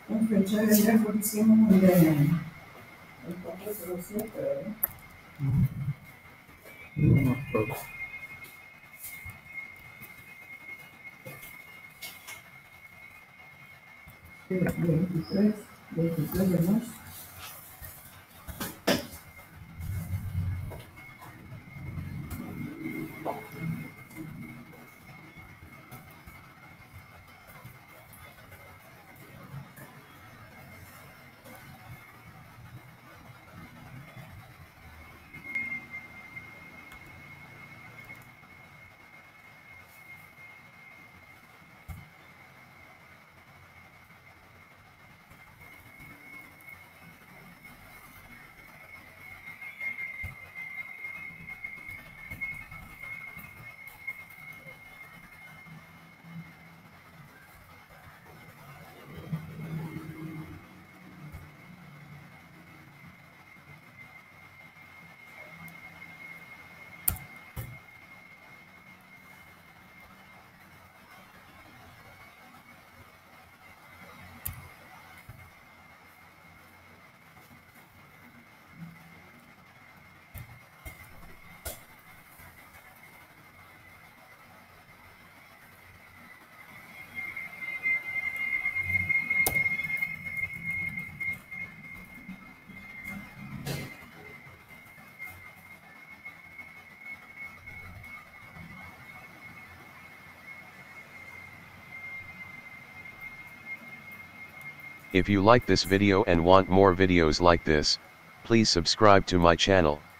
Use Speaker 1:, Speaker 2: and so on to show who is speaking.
Speaker 1: Influencer ganda po di siya mo ganyan. Tapos veintitrés, veintitrés de marzo.
Speaker 2: If you like this video and want more videos like this, please subscribe to my channel.